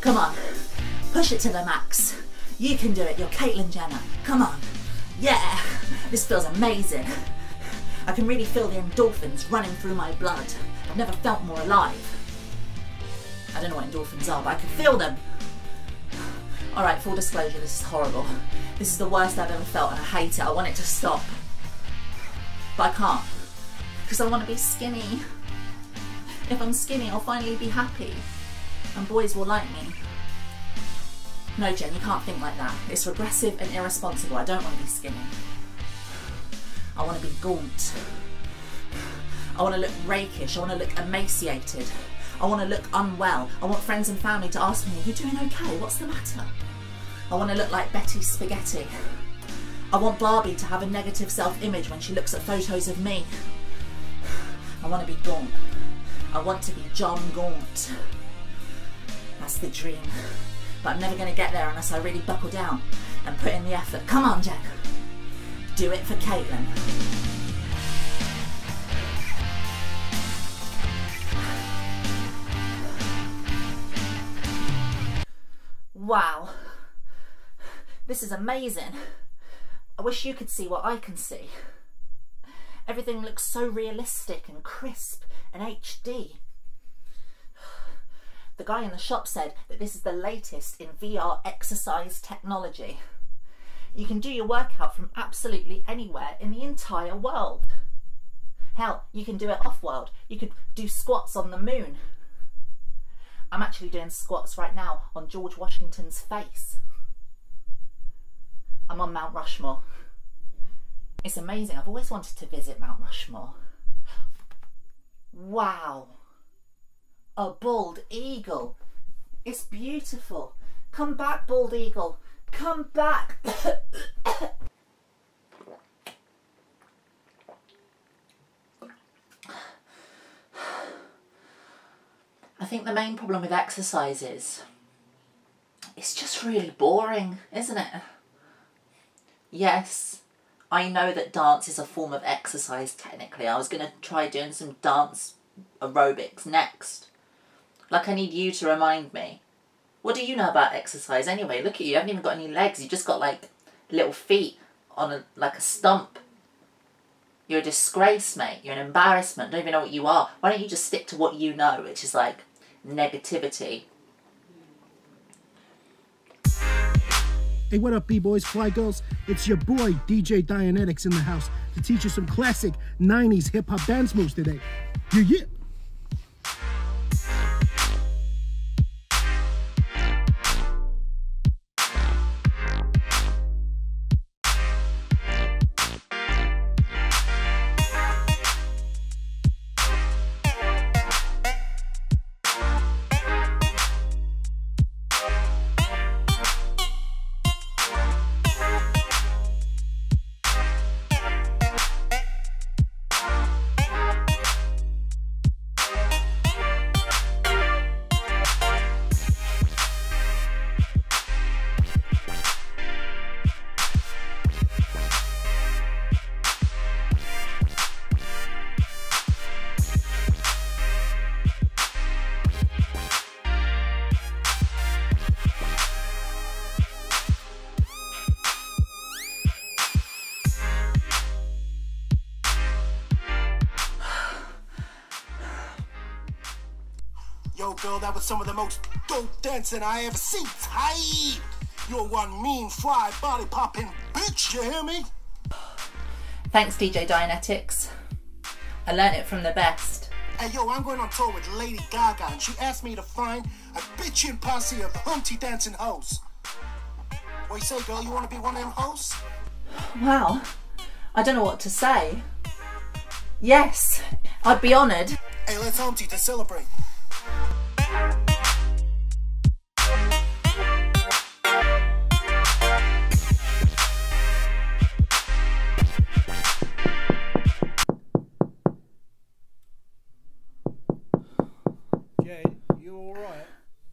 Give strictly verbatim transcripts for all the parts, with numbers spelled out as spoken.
Come on, push it to the max. You can do it, you're Caitlyn Jenner. Come on. Yeah, this feels amazing. I can really feel the endorphins running through my blood. I've never felt more alive. I don't know what endorphins are, but I can feel them. Alright, full disclosure, this is horrible. This is the worst I've ever felt and I hate it. I want it to stop. But I can't. Because I want to be skinny. If I'm skinny, I'll finally be happy. And boys will like me. No, Jen, you can't think like that. It's regressive and irresponsible. I don't want to be skinny. I want to be gaunt. I want to look rakish. I want to look emaciated. I want to look unwell. I want friends and family to ask me, are you doing okay? What's the matter? I want to look like Betty Spaghetti. I want Barbie to have a negative self-image when she looks at photos of me. I want to be gaunt. I want to be John Gaunt. That's the dream. But I'm never going to get there unless I really buckle down and put in the effort. Come on, Jen. Do it for Caitlyn. Wow. This is amazing. I wish you could see what I can see. Everything looks so realistic and crisp and H D. The guy in the shop said that this is the latest in V R exercise technology. You can do your workout from absolutely anywhere in the entire world. Hell, you can do it off-world. You could do squats on the moon. I'm actually doing squats right now on George Washington's face. I'm on Mount Rushmore. It's amazing. I've always wanted to visit Mount Rushmore. Wow. A bald eagle. It's beautiful. Come back, bald eagle. Come back. I think the main problem with exercise is it's just really boring, isn't it? Yes, I know that dance is a form of exercise technically. I was going to try doing some dance aerobics next. Like, I need you to remind me. What do you know about exercise anyway? Look at you, you haven't even got any legs. You've just got like little feet on a, like a stump. You're a disgrace, mate. You're an embarrassment. Don't even know what you are. Why don't you just stick to what you know, which is like negativity. Hey, what up, B-boys, fly girls? It's your boy, D J Dianetics, in the house to teach you some classic nineties hip-hop dance moves today. Yeah, yeah. Yo, girl, that was some of the most dope dancing I ever seen. Hi! You're one mean, fly, body popping bitch, you hear me? Thanks, D J Dianetics. I learnt it from the best. Hey, yo, I'm going on tour with Lady Gaga, and she asked me to find a bitchin' posse of Humpty dancing hoes. What you say, girl? You want to be one of them hoes? Wow. I don't know what to say. Yes, I'd be honoured. Hey, let's Humpty to celebrate. Jade, you alright?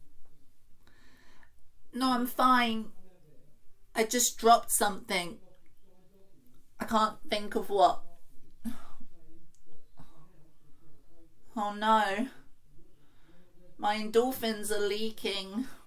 No, I'm fine. I just dropped something. I can't think of what. Oh no. My endorphins are leaking.